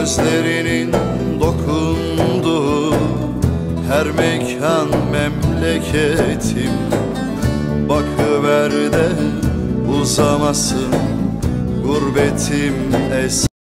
Gözlerinin dokunduğu her mekan memleketim. Bakıver de uzamasın gurbetim